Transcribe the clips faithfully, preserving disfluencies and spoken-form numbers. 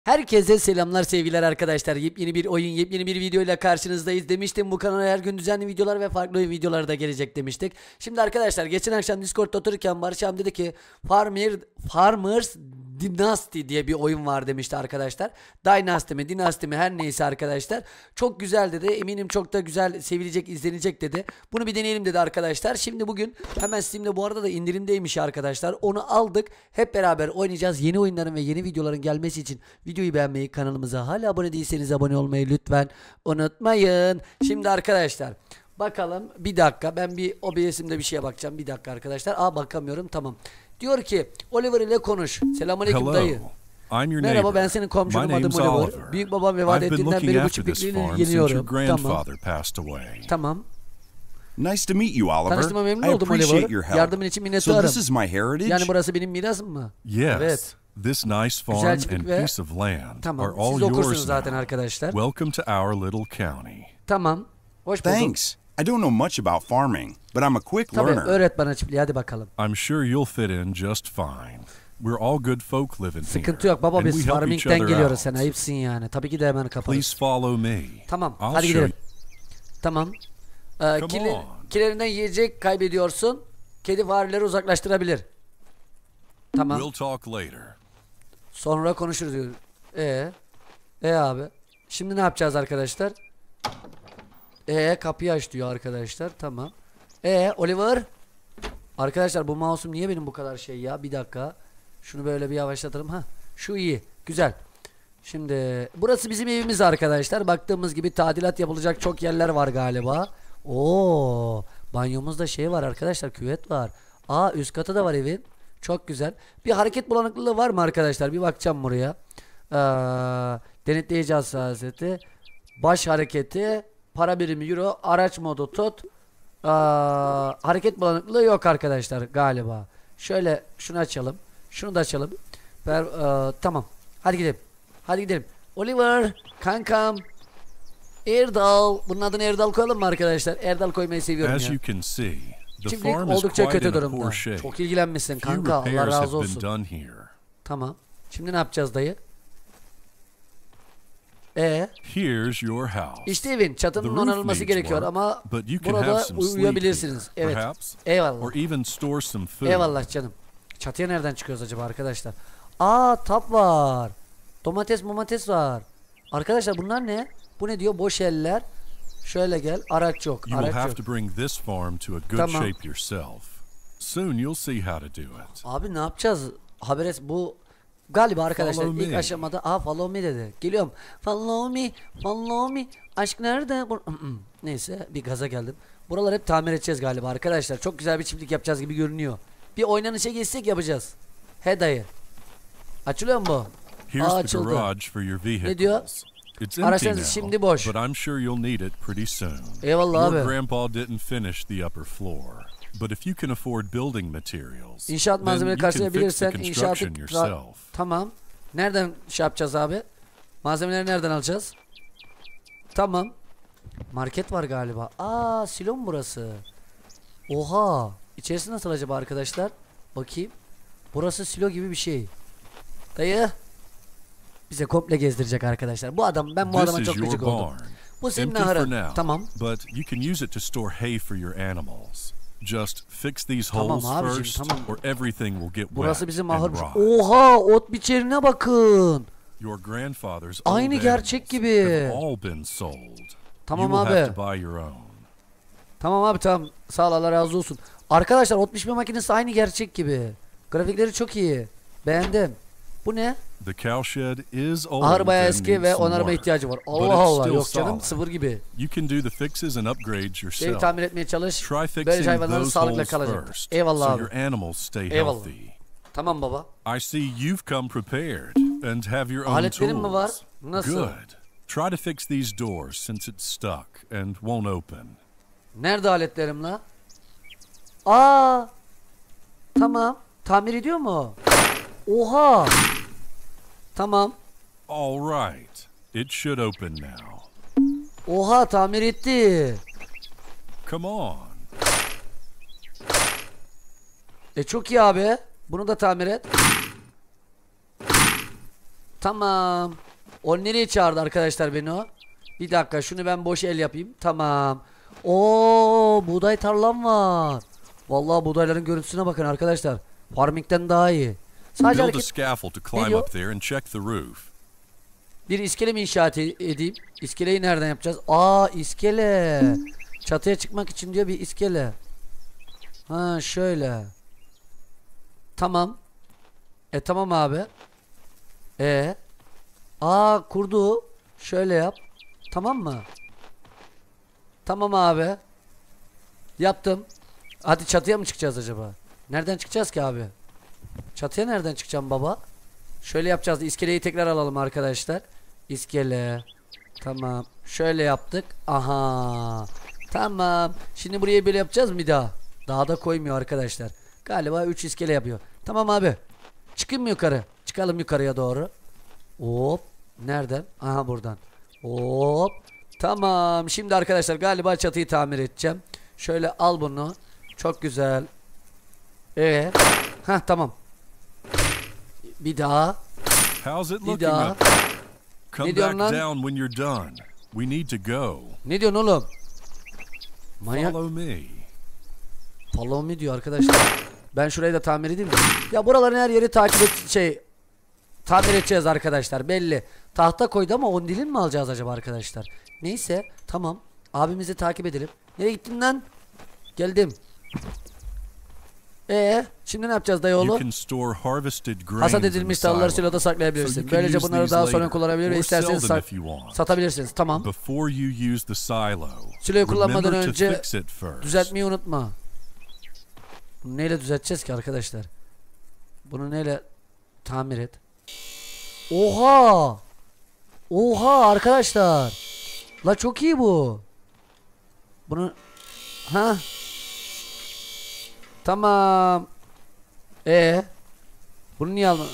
Herkese selamlar, sevgiler arkadaşlar. Yepyeni bir oyun, yepyeni bir video ile karşınızdayız. Demiştim bu kanala her gün düzenli videolar ve farklı oyun videoları da gelecek demiştik. Şimdi arkadaşlar geçen akşam Discord'da otururken Barış abi dedi ki Farmer, Farmers Dynasty diye bir oyun var demişti arkadaşlar. Dynasty mi Dynasty mi her neyse arkadaşlar. Çok güzel dedi. Eminim çok da güzel, sevilecek, izlenecek dedi. Bunu bir deneyelim dedi arkadaşlar. Şimdi bugün hemen Steam'de, bu arada da indirimdeymiş arkadaşlar. Onu aldık. Hep beraber oynayacağız. Yeni oyunların ve yeni videoların gelmesi için videoyu beğenmeyi, kanalımıza hala abone değilseniz abone olmayı lütfen unutmayın. Şimdi arkadaşlar bakalım, bir dakika, ben bir O B S'imde bir şeye bakacağım. Bir dakika arkadaşlar. Aa, bakamıyorum, tamam. Diyor ki Oliver ile konuş. Selamünaleyküm dayı. Merhaba, ben senin komşunum, adım Oliver. Oliver. Büyük babam vefat ettiğinden beri bu çiftlikliğini ilgileniyorum. Tamam. Tamam. Nice to meet you, Oliver. Tanıştığıma memnun oldum Oliver. Yardımın için minnettarım. So this is my heritage? Yani burası benim mirasım mı? Yes. Evet. This nice farm and piece of land tamam. are all Siz yours okursunuz zaten now. arkadaşlar. Welcome to our little county. Tamam. Hoş bulduk. Thanks. I don't know much about farming, but I'm a quick Tabii, learner. öğret bana çiftliği, hadi bakalım. I'm sure you'll fit in just fine. We're all good folk living here. Sıkıntı yok baba, biz farming'den geliyoruz, sen ayıpsın yani. Tabii ki de hemen kaparız. Please follow me. Tamam, I'll hadi gidelim. show Tamam. Ee, kili, kilerinden yiyecek kaybediyorsun. Kedi fareleri uzaklaştırabilir. Tamam. We'll talk later. Sonra konuşuruz diyor. Ee, e abi. Şimdi ne yapacağız arkadaşlar? E kapıyı aç diyor arkadaşlar. Tamam. E Oliver. Arkadaşlar bu mouse'um niye benim bu kadar şey ya? Bir dakika. Şunu böyle bir yavaşlatalım. Ha, şu iyi. Güzel. Şimdi burası bizim evimiz arkadaşlar. Baktığımız gibi tadilat yapılacak çok yerler var galiba. Oo, banyomuzda şey var arkadaşlar, küvet var. Aa, üst katı da var evin. Çok güzel. Bir hareket bulanıklığı var mı arkadaşlar? Bir bakacağım buraya. Ee, denetleyici hassasiyeti, baş hareketi, para birimi euro, araç modu tut. Ee, hareket bulanıklığı yok arkadaşlar galiba. Şöyle şunu açalım. Şunu da açalım. Ver, e, tamam. Hadi gidelim. Hadi gidelim. Oliver, kankam. Erdal. Bunun adını Erdal koyalım mı arkadaşlar? Erdal koymayı seviyorum As ya. you can see, the Çiftlik farm is oldukça quite kötü in a durumda. poor shape. Çok ilgilenmişsin Few kanka. Allah repairs razı have been olsun. done here. Tamam. Şimdi ne yapacağız dayı? E Here's your house. İşte evin çatının onarılması gerekiyor ama burada uyuyabilirsiniz. Evet. Eyvallah. Or even store some food. Eyvallah canım. Çatıya nereden çıkıyoruz acaba arkadaşlar? Aa, tap var. Domates domates var. Arkadaşlar bunlar ne? Bu ne diyor? Boş eller. Şöyle gel. Araç yok. You will Araç have yok. to bring this farm to a good Tamam. shape yourself. Soon you'll see how to do it. Abi ne yapacağız? Haberes bu galiba arkadaşlar Follow ilk me. aşamada aa follow me dedi. Geliyorum. Follow me. Follow me. Aşk nerede? Neyse, bir gaza geldim. Buraları hep tamir edeceğiz galiba arkadaşlar. Çok güzel bir çiftlik yapacağız gibi görünüyor. Bir oynanışa geçsek yapacağız. He dayı. Açılıyor mu bu? Here's Aa, the açıldı. garage for your Ne diyor? vehicles. It's empty Araçlarınız now, şimdi boş. but I'm sure you'll need it pretty soon. Eyvallah Your abi. grandpa didn't finish the upper floor, but if you can afford building materials, İnşaat then malzemeleri you can fix the karşılayabilirsen inşaatı construction yourself. tamam. Nereden şey yapacağız abi? Malzemeleri nereden alacağız? Tamam. Market var galiba. Aa, silo mu burası? Oha. İçerisi nasıl acaba arkadaşlar? Bakayım. Burası silo gibi bir şey. Dayı bize komple gezdirecek arkadaşlar. Bu adam, ben bu This adama is çok your gıcık oldum. barn. Bu senin Empty for ahırın. now, Tamam. but you can use it to store hay for your animals. Just fix these Tamam holes abicim, first, tamam. or everything will get Burası wet bizim and ahırmış. rot. Oha, ot biçerine bakın. Your grandfather's Aynı old gerçek animals gibi. have all been sold. Tamam You will have abi. to buy your own. Tamam abi, tamam. Sağ ol, Allah razı olsun. Arkadaşlar ot biçme makinesi aynı gerçek gibi. Grafikleri çok iyi. Beğendim. Bu ne? The cow shed is old Ahır bayağı and eski needs ve some onarıma work, ihtiyacı var. but Allah it's Allah, still yok canım, solid. sıfır gibi. You can do the fixes and upgrades Evi yourself. tamir etmeye çalış. Try Böylece fixing hayvanların those sağlıkla holes kalacak. first, Eyvallah so abi. your animals stay Eyvallah. healthy. Tamam baba. I see you've come prepared and have your own Aletlerin mi var? tools. Nasıl? Good. Try to fix these doors since it's stuck and won't open. Nerede aletlerim la? Aa! Tamam. Tamir ediyor mu? Oha! Tamam. All right. It should open now. Oha, tamir etti. Come on. E çok iyi abi. Bunu da tamir et. Tamam. O nereye çağırdı arkadaşlar beni o? Bir dakika şunu ben boş el yapayım. Tamam. Oo, buğday tarlam var. Vallahi buğdayların görüntüsüne bakın arkadaşlar. Farming'den daha iyi. Sadece Build a hareket... scaffold to climb diyor? up there and check the roof. Bir iskele mi inşaat e- edeyim? İskeleyi nereden yapacağız? Aa, iskele. Çatıya çıkmak için diyor bir iskele. Ha, şöyle. Tamam. E tamam abi. E. Aa, kurdu. Şöyle yap. Tamam mı? Tamam abi. Yaptım. Hadi çatıya mı çıkacağız acaba? Nereden çıkacağız ki abi? Çatıya nereden çıkacağım baba? Şöyle yapacağız. İskeleyi tekrar alalım arkadaşlar. İskele. Tamam. Şöyle yaptık. Aha. Tamam. Şimdi buraya böyle yapacağız mı bir daha? Daha da koymuyor arkadaşlar. Galiba üç iskele yapıyor. Tamam abi. Çıkayım mı yukarı? Çıkalım yukarıya doğru. Hop. Nereden? Aha, buradan. Hop. Tamam. Şimdi arkadaşlar galiba çatıyı tamir edeceğim. Şöyle al bunu. Çok güzel. Ee. Heh, tamam. Bir daha. How's it Bir looking daha. up there? Come Ne diyorsun back lan? down when you're done. We need to go. Ne diyorsun oğlum? Manyak. Follow me. Follow me diyor arkadaşlar. Ben şurayı da tamir edeyim de. Ya buraların her yeri takip et şey tamir edeceğiz arkadaşlar, belli. Tahta koydu ama on dilin mi alacağız acaba arkadaşlar? Neyse, tamam. Abimizi takip edelim. Nereye gittin lan? Geldim. Ee, şimdi ne yapacağız dayı You oğlu? can store harvested grains Hasat in the edilmiş tahılları silo. siloda So saklayabilirsin. you can Böylece use bunları these daha sonra later, kullanabilir ve or isterseniz sell them sat if you want. satabilirsiniz. Tamam. Before you use the silo, Siloyu kullanmadan remember to önce fix it first. düzeltmeyi unutma. Bunu neyle düzelteceğiz ki arkadaşlar? Bunu neyle tamir et? Oha! Oha arkadaşlar! La çok iyi bu. Bunu ha? Tamam. E bunu niye alma?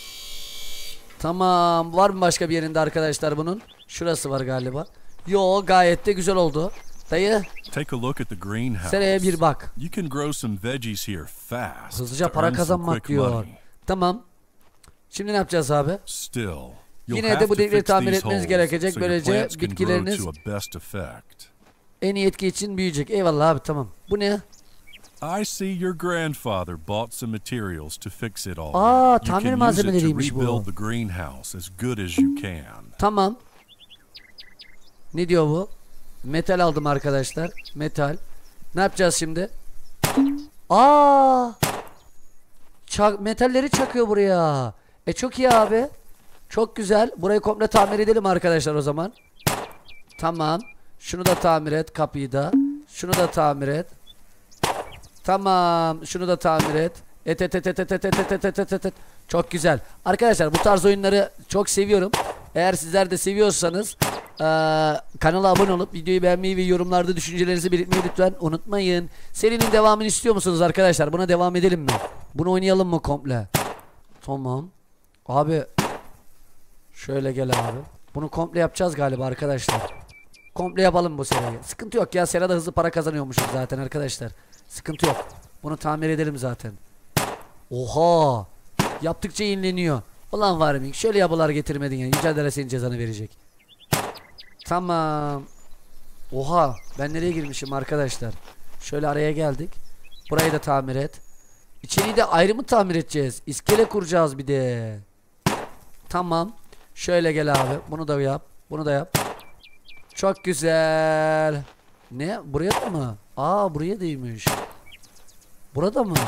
Tamam. Var mı başka bir yerinde arkadaşlar bunun? Şurası var galiba. Yo, gayet de güzel oldu. Dayı, Take a look at the greenhouse. sereye bir bak. You can grow some veggies here fast. Hızlıca to para earn some kazanmak quick diyor. money. Tamam. Şimdi ne yapacağız abi? Still, you'll Yine have de bu to delikleri fix tamir these etmeniz holes gerekecek. so your Böylece plants can grow bitkileriniz to a best effect. en iyi etki için büyüyecek. Eyvallah abi, tamam. Bu ne? I see your grandfather bought some materials to fix it all. Aa, You tamir can use it to malzemeleriymiş bu. rebuild the greenhouse as good as you can. Tamam. Ne diyor bu? Metal aldım arkadaşlar. Metal. Ne yapacağız şimdi? Aa! Çak, metalleri çakıyor buraya. E çok iyi abi. Çok güzel. Burayı komple tamir edelim arkadaşlar o zaman. Tamam. Şunu da tamir et, kapıyı da. Şunu da tamir et. Tamam. Şunu da tamir et. Et et et et et et et et et et et et. Çok güzel. Arkadaşlar bu tarz oyunları çok seviyorum. Eğer sizler de seviyorsanız eee, kanala abone olup videoyu beğenmeyi ve yorumlarda düşüncelerinizi belirtmeyi lütfen unutmayın. Serinin devamını istiyor musunuz arkadaşlar? Buna devam edelim mi? Bunu oynayalım mı komple? Tamam. Abi şöyle gel abi. Bunu komple yapacağız galiba arkadaşlar. Komple yapalım bu seriyi. Sıkıntı yok ya, serada hızlı para kazanıyormuşuz zaten arkadaşlar. Sıkıntı yok. Bunu tamir edelim zaten. Oha! Yaptıkça yenileniyor. Ulan Farming, şöyle yapılar getirmedin ya. Yüce Adara senin cezanı verecek. Tamam. Oha! Ben nereye girmişim arkadaşlar? Şöyle araya geldik. Burayı da tamir et. İçeriği de ayrı mı tamir edeceğiz? İskele kuracağız bir de. Tamam. Şöyle gel abi. Bunu da yap. Bunu da yap. Çok güzel. Ne? Buraya da mı? Aa, buraya değilmiş. Burada mı?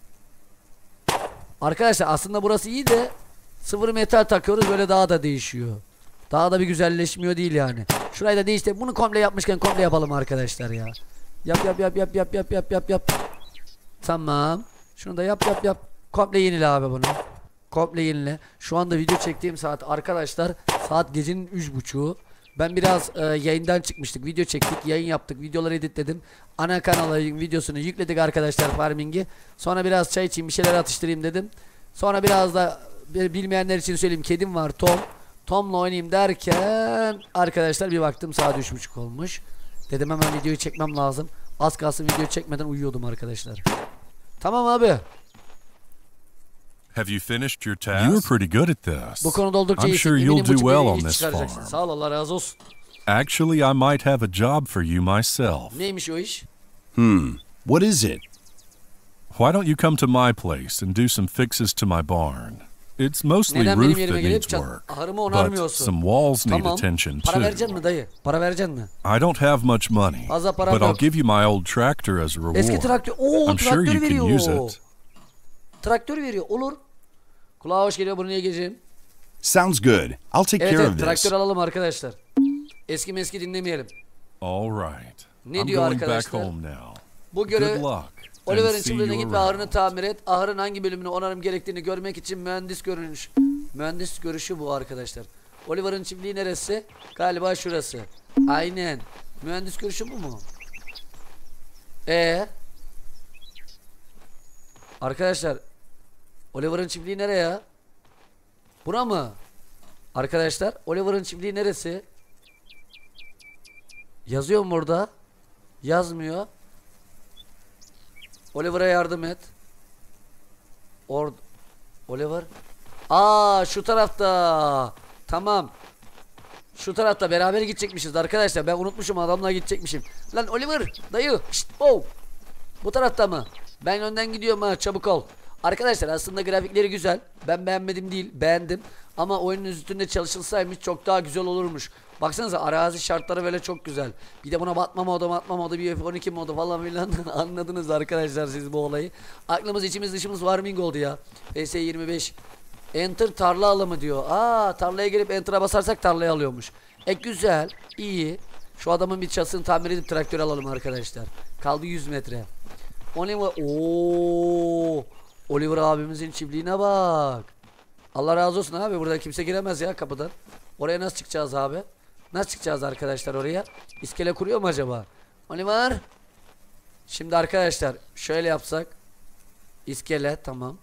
Arkadaşlar aslında burası iyi de sıfır metal takıyoruz, böyle daha da değişiyor. Daha da bir güzelleşmiyor değil yani. Şurayı da değiştir. Bunu komple yapmışken komple yapalım arkadaşlar ya. Yap yap yap yap yap yap yap yap yap. Tamam. Şunu da yap yap yap. Komple yenile abi bunu. Komple yenile. Şu anda video çektiğim saat arkadaşlar saat gecenin üç buçuğu. Ben biraz e, yayından çıkmıştık. Video çektik, yayın yaptık, videoları editledim. Ana kanala videosunu yükledik arkadaşlar, Farming'i. Sonra biraz çay içeyim, bir şeyler atıştırayım dedim. Sonra biraz da bilmeyenler için söyleyeyim, kedim var Tom. Tom'la oynayayım derken arkadaşlar bir baktım saat üç buçuk olmuş. Dedim hemen videoyu çekmem lazım. Az kalsın videoyu çekmeden uyuyordum arkadaşlar. Tamam abi. Have you finished your task? You're pretty good at this. Bu konuda oldukça I'm iyisin. sure you'll Eminim do bu well cümleyi on iyi this çıkaracaksın. farm. Sağ ol, Allah razı olsun. Actually, I might have a job for you myself. Neymiş o iş? Hmm, what is it? Why don't you come to my place and do some fixes to my barn? It's mostly Neden benim roof yerime that gelip needs çat work, ahırımı but onarmıyorsun? some walls need Tamam. attention Para too. vereceksin mi dayı? Para vereceksin mi? I don't have much money, Fazla param but I'll yok. give you my old tractor as a reward. Eski traktör. Oo, I'm sure traktör you can use veriyor. it. Traktör veriyor. Olur. Kulağa hoş geliyor. Bunu niye geleceğim? Sounds good. I'll take Evet, care evet of this. traktör alalım arkadaşlar. Eski meski dinlemeyelim. All right. Ne I'm diyor going back arkadaşlar? home now. Bu görev Good luck. Oliver'ın and see çiftliğine you git ve ahırını around. tamir et. Ahırın hangi bölümünü onarım gerektiğini görmek için mühendis görünüş. Mühendis görüşü bu arkadaşlar. Oliver'ın çiftliği neresi? Galiba şurası. Aynen. Mühendis görüşü bu mu? E Arkadaşlar Oliver'ın çiftliği nereye ya? Bura mı? Arkadaşlar Oliver'ın çiftliği neresi? Yazıyor mu burada? Yazmıyor. Oliver'a yardım et. Or Oliver. Aa, şu tarafta. Tamam. Şu tarafta beraber gidecekmişiz arkadaşlar. Ben unutmuşum, adamla gidecekmişim. Lan Oliver, dayı. Şşt, oh. Bu tarafta mı? Ben önden gidiyorum ha, çabuk ol. Arkadaşlar aslında grafikleri güzel. Ben beğenmedim değil, beğendim. Ama oyunun üstünde çalışılsaymış çok daha güzel olurmuş. Baksanıza arazi şartları böyle çok güzel. Bir de buna batma modu, batma modu, bir F on iki modu falan filan. Anladınız arkadaşlar siz bu olayı. Aklımız içimiz dışımız farming oldu ya. P S yirmi beş. Enter tarla alımı diyor. Aa, tarlaya gelip enter'a basarsak tarlayı alıyormuş. E güzel, iyi. Şu adamın bir çatısını tamir edip traktör alalım arkadaşlar. Kaldı yüz metre. Oliver, ooo. Oliver abimizin çiftliğine bak. Allah razı olsun abi, burada kimse giremez ya kapıdan. Oraya nasıl çıkacağız abi? Nasıl çıkacağız arkadaşlar oraya? İskele kuruyor mu acaba? Oliver. Şimdi arkadaşlar şöyle yapsak. İskele, tamam.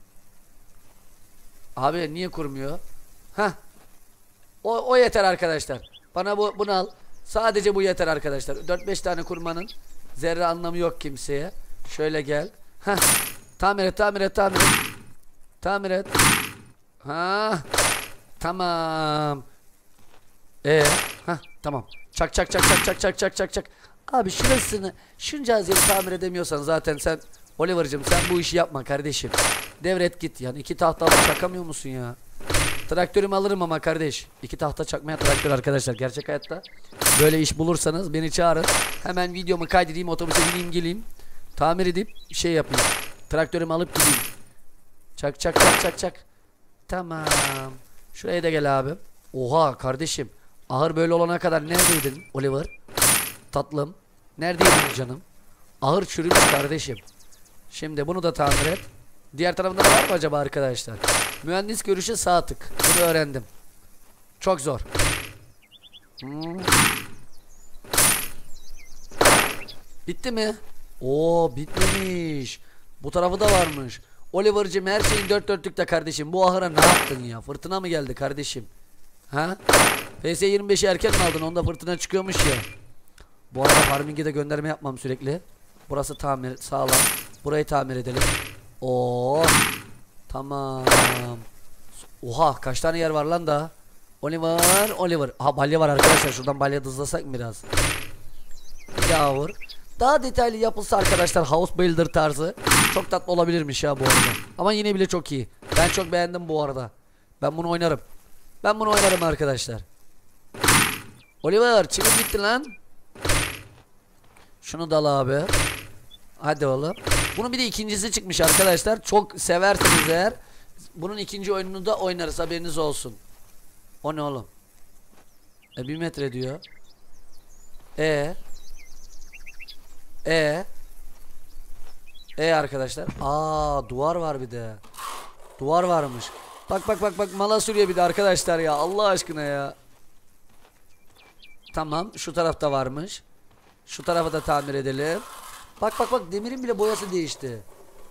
Abi niye kurmuyor? Heh. O, o yeter arkadaşlar. Bana bu bunu al. Sadece bu yeter arkadaşlar. dört beş tane kurmanın zerre anlamı yok kimseye. Şöyle gel. Heh. Tamir et, tamir et, tamir et. Tamir et. Ha. Tamam. Ee, ha, tamam. Çak çak çak çak çak çak çak çak çak. Abi şurasını, şuncağız yeri tamir edemiyorsan zaten sen Oliver'cığım sen bu işi yapma kardeşim. Devret git yani, iki tahta alıp çakamıyor musun ya? Traktörümü alırım ama kardeş. İki tahta çakmaya traktör arkadaşlar, gerçek hayatta. Böyle iş bulursanız beni çağırın. Hemen videomu kaydedeyim, otobüse bineyim geleyim. Tamir edip şey yapayım. Traktörümü alıp gideyim. Çak çak çak çak çak. Tamam. Şuraya da gel abi. Oha kardeşim. Ahır böyle olana kadar neredeydin Oliver? Tatlım. Neredeydin canım? Ahır çürümüş kardeşim. Şimdi bunu da tamir et. Diğer tarafında da var mı acaba arkadaşlar? Mühendis görüşü sağ tık. Bunu öğrendim. Çok zor. Hmm. Bitti mi? Oo, bitmemiş. Bu tarafı da varmış. Oliver'cığım her şeyin dört dörtlükte kardeşim. Bu ahıra ne yaptın ya? Fırtına mı geldi kardeşim? Ha? P S yirmi beşi erken mi aldın? Onda fırtına çıkıyormuş ya. Bu arada farming'e de gönderme yapmam sürekli. Burası tamir sağlam. Burayı tamir edelim. Oo. Tamam. Oha, kaç tane yer var lan da? Oliver, Oliver. Aha, balya var arkadaşlar. Şuradan balya hızlasak mı biraz? Bir daha vur. Daha detaylı yapılsa arkadaşlar, House Builder tarzı çok tatlı olabilirmiş ya bu arada. Ama yine bile çok iyi. Ben çok beğendim bu arada. Ben bunu oynarım. Ben bunu oynarım arkadaşlar. Oliver, çimin bitti lan. Şunu da al abi. Hadi oğlum. Bunun bir de ikincisi çıkmış arkadaşlar. Çok severseniz eğer bunun ikinci oyununu da oynarız, haberiniz olsun. O ne oğlum? E bir metre diyor. E E E arkadaşlar. Aa, duvar var bir de. Duvar varmış. Bak bak bak bak, mala sürüyor bir de arkadaşlar ya, Allah aşkına ya. Tamam, şu tarafta varmış. Şu tarafı da tamir edelim. Bak bak bak, demirin bile boyası değişti.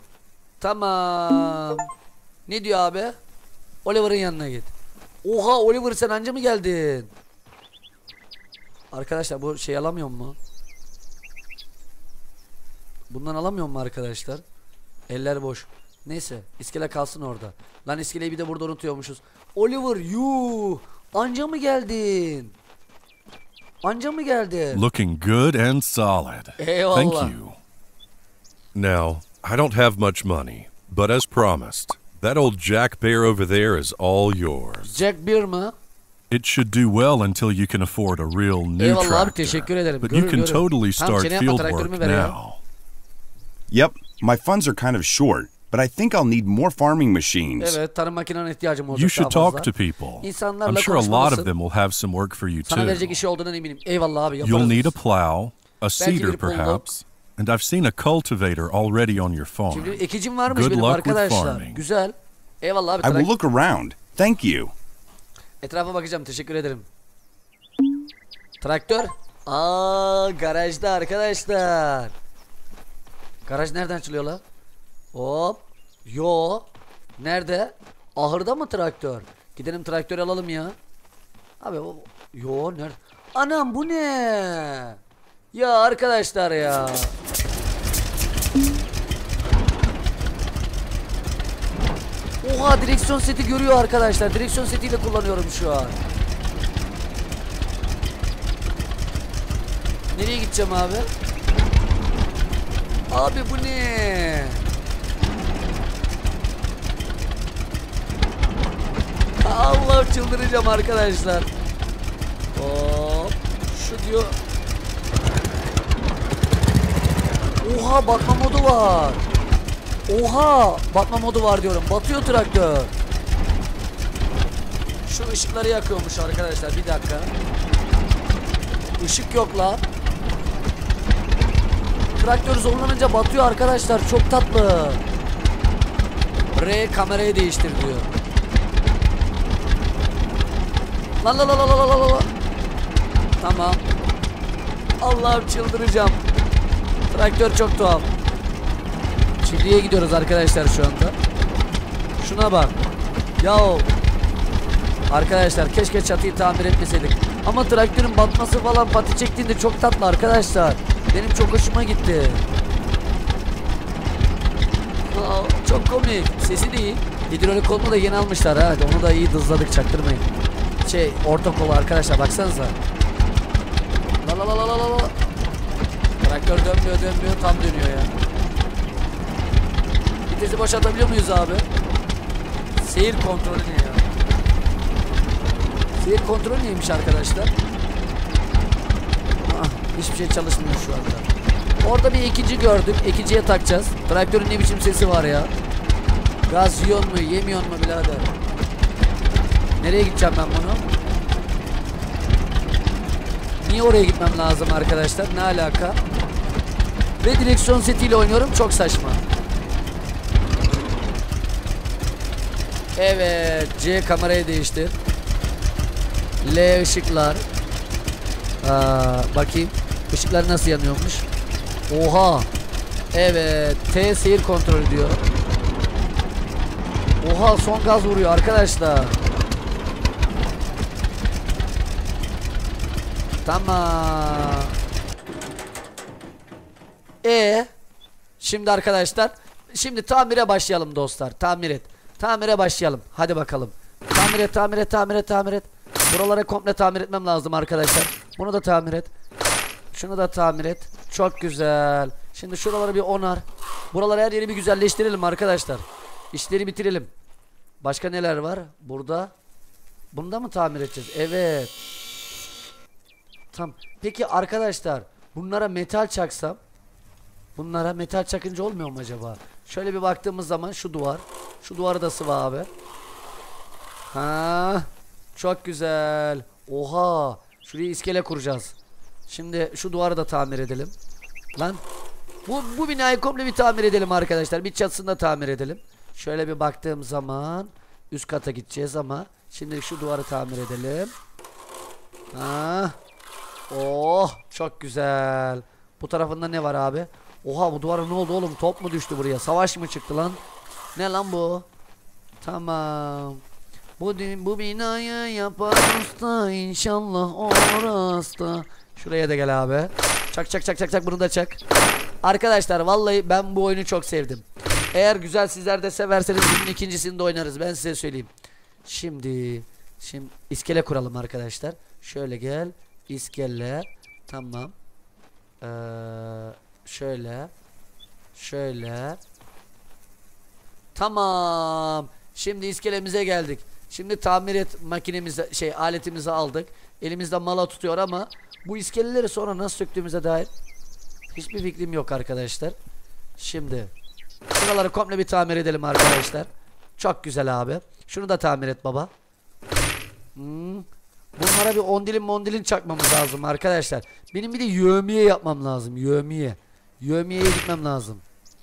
Tamam. Ne diyor abi? Oliver'ın yanına git. Oha Oliver, sen anca mı geldin? Arkadaşlar bu şey alamıyor mu? Bundan alamıyor mu arkadaşlar? Eller boş. Neyse iskele kalsın orada. Lan iskeleyi bir de burada unutuyormuşuz. Oliver yuh. Anca mı geldin? Anca mı geldin? Looking good and solid. Eyvallah. Thank you. Now, I don't have much money, but as promised, that old Jack Bear over there is all yours. Jack Bear mı? It should do well until you can afford a real new Eyvallah abi, tractor. teşekkür ederim. But Görür, you can görür. totally Tamam, start çene yapma, field traktörümü work ver ya. now. Yep, my funds are kind of short, but I think I'll need more farming machines. Evet, tarım makinene ihtiyacım olacak You should daha fazla. talk to people. İnsanlarla I'm sure a lot of konuşmalısın. them will have some work for you Sana too. verecek işi olduğundan eminim. Eyvallah abi, yaparız. You'll need a biz. plow, a seeder bir pulluk. perhaps, and I've seen a cultivator already on your farm. Şimdi ekicim varmış Good benim luck with arkadaşlar. farming. Güzel. Eyvallah abi. I will trak- look around. Thank you. Etrafa bakacağım. Teşekkür ederim. Traktör. Aa, garajda arkadaşlar. Garaj nereden açılıyor la? Hop. Yo. Nerede? Ahırda mı traktör? Gidelim traktör alalım ya. Abi o... Yo nerede? Anam bu ne? Ya arkadaşlar ya. Oha, direksiyon seti görüyor arkadaşlar. Direksiyon setiyle kullanıyorum şu an. Nereye gideceğim abi? Abi bu ne? Allah, çıldıracağım arkadaşlar. Hop. Şu diyor. Oha, batma modu var. Oha, batma modu var diyorum. Batıyor traktör. Şu ışıkları yakıyormuş arkadaşlar. Bir dakika. Işık yok la. Traktör zorlanınca batıyor arkadaşlar. Çok tatlı. R kamerayı değiştir diyor. La la la la la la la. Tamam. Allah'ım, çıldıracağım. Traktör çok tuhaf. Çiftliğe gidiyoruz arkadaşlar şu anda. Şuna bak. Yahu. Arkadaşlar keşke çatıyı tamir etmeseydik. Ama traktörün batması falan, pati çektiğinde çok tatlı arkadaşlar. Benim çok hoşuma gitti. Aa, çok komik. Sesi de iyi. Hidrolik kolunu da yeni almışlar ha. Onu da iyi dızladık, çaktırmayın. Şey, orta kolu arkadaşlar, baksanıza. La la la la la la. Traktör dönmüyor dönmüyor tam dönüyor ya. Vitesi boşaltabiliyor muyuz abi? Seyir kontrolü ne ya? Seyir kontrolü neymiş arkadaşlar? Ah, hiçbir şey çalışmıyor şu anda. Orada bir ekici gördük. Ekiciye takacağız. Traktörün ne biçim sesi var ya? Gaz yiyor mu yemiyor mu birader? Nereye gideceğim ben bunu? Niye oraya gitmem lazım arkadaşlar? Ne alaka? Ve direksiyon setiyle oynuyorum. Çok saçma. Evet. C kamerayı değiştir. L ışıklar. Aa, bakayım. Işıklar nasıl yanıyormuş? Oha. Evet. T seyir kontrolü diyor. Oha, son gaz vuruyor arkadaşlar. Tamam. E şimdi arkadaşlar, şimdi tamire başlayalım dostlar. Tamir et. Tamire başlayalım. Hadi bakalım. Tamir et, tamir et, tamir et, tamir et. Buraları komple tamir etmem lazım arkadaşlar. Bunu da tamir et. Şunu da tamir et. Çok güzel. Şimdi şuraları bir onar. Buraları, her yeri bir güzelleştirelim arkadaşlar. İşleri bitirelim. Başka neler var? Burada. Bunu da mı tamir edeceğiz? Evet. Tamam. Peki arkadaşlar, bunlara metal çaksam, bunlara metal çakınca olmuyor mu acaba? Şöyle bir baktığımız zaman şu duvar. Şu duvarı da sıva abi. Ha, çok güzel. Oha. Şuraya iskele kuracağız. Şimdi şu duvarı da tamir edelim. Lan. Bu, bu binayı komple bir tamir edelim arkadaşlar. Bir çatısını da tamir edelim. Şöyle bir baktığım zaman üst kata gideceğiz ama şimdi şu duvarı tamir edelim. Ha. Oh, çok güzel. Bu tarafında ne var abi? Oha, bu duvara ne oldu oğlum? Top mu düştü buraya? Savaş mı çıktı lan? Ne lan bu? Tamam. Bu bu binayı yapan usta, inşallah orası da. Şuraya da gel abi. Çak çak çak çak çak, bunu da çak. Arkadaşlar vallahi ben bu oyunu çok sevdim. Eğer güzel sizler de severseniz bunun ikincisini de oynarız. Ben size söyleyeyim. Şimdi şimdi iskele kuralım arkadaşlar. Şöyle gel. İskele. Tamam. Ee, şöyle. Şöyle. Tamam. Şimdi iskelemize geldik. Şimdi tamir et makinemize şey aletimizi aldık. Elimizde mala tutuyor ama bu iskeleleri sonra nasıl söktüğümüze dair hiçbir fikrim yok arkadaşlar. Şimdi şuraları komple bir tamir edelim arkadaşlar. Çok güzel abi. Şunu da tamir et baba. Hmm. Bunlara bir ondilin mondilin çakmamız lazım arkadaşlar. Benim bir de yövmiye yapmam lazım. Yövmiye. Yövmiyeye gitmem lazım.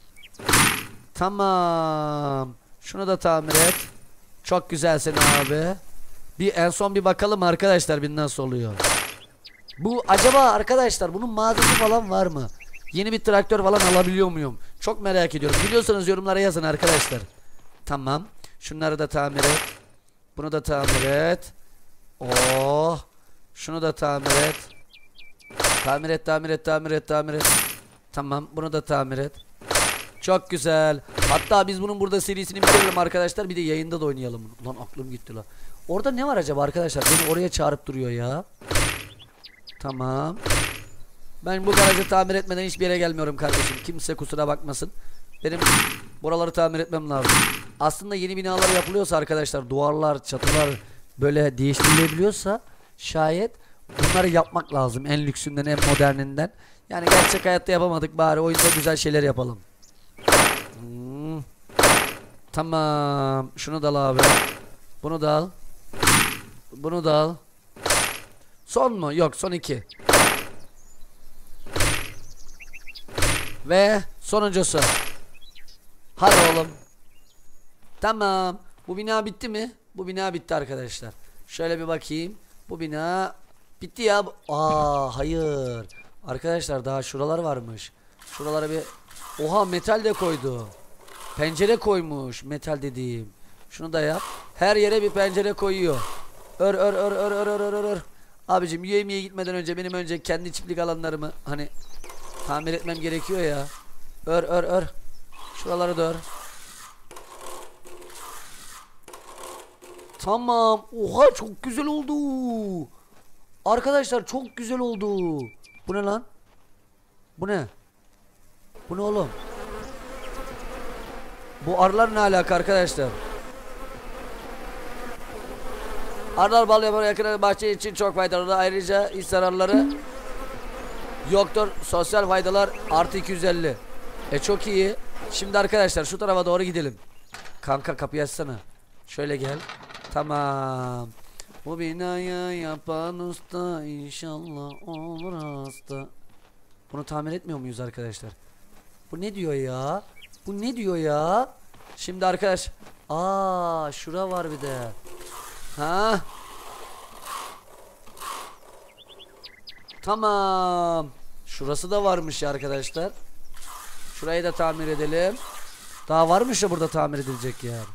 Tamam. Şunu da tamir et. Çok güzelsin abi. Bir en son bir bakalım arkadaşlar bir nasıl oluyor. Bu acaba arkadaşlar bunun mağazası falan var mı? Yeni bir traktör falan alabiliyor muyum? Çok merak ediyorum. Biliyorsanız yorumlara yazın arkadaşlar. Tamam. Şunları da tamir et. Bunu da tamir et. Oh. Şunu da tamir et. Tamir et, tamir et, tamir et, tamir et. Tamam. Bunu da tamir et. Çok güzel. Hatta biz bunun burada serisini bitirelim arkadaşlar. Bir de yayında da oynayalım. Ulan aklım gitti lan. Orada ne var acaba arkadaşlar? Beni oraya çağırıp duruyor ya. Tamam. Ben bu garajı tamir etmeden hiçbir yere gelmiyorum kardeşim. Kimse kusura bakmasın. Benim buraları tamir etmem lazım. Aslında yeni binalar yapılıyorsa arkadaşlar, duvarlar, çatılar böyle değiştirilebiliyorsa şayet bunları yapmak lazım. En lüksünden, en moderninden. Yani gerçek hayatta yapamadık, bari oyunda güzel şeyler yapalım. Hmm. Tamam. Şunu da al abi. Bunu da al. Bunu da al. Son mu? Yok, son iki. Ve sonuncusu. Hadi oğlum. Tamam. Bu bina bitti mi? Bu bina bitti arkadaşlar. Şöyle bir bakayım. Bu bina bitti ya. Aa hayır. Arkadaşlar daha şuralar varmış. Şuralara bir. Oha, metal de koydu. Pencere koymuş. Metal dediğim. Şunu da yap. Her yere bir pencere koyuyor. Ör ör ör ör ör ör ör ör. Abicim yemeğe gitmeden önce benim önce kendi çiftlik alanlarımı hani tamir etmem gerekiyor ya. Ör ör ör. Şuraları da ör. Tamam. Oha, çok güzel oldu. Arkadaşlar çok güzel oldu. Bu ne lan? Bu ne? Bu ne oğlum? Bu arılar ne alaka arkadaşlar? Arılar bal yapar, yakın bahçe için çok faydalı. Ayrıca iç zararları yoktur. Sosyal faydalar artı iki yüz elli. E çok iyi. Şimdi arkadaşlar şu tarafa doğru gidelim. Kanka kapıyı açsana. Şöyle gel. Tamam. Bu binaya yapan usta inşallah olur hasta. Bunu tamir etmiyor muyuz arkadaşlar? Bu ne diyor ya? Bu ne diyor ya? Şimdi arkadaş. Aa, şura var bir de. Ha? Tamam. Şurası da varmış ya arkadaşlar. Şurayı da tamir edelim. Daha varmış ya burada tamir edilecek yer.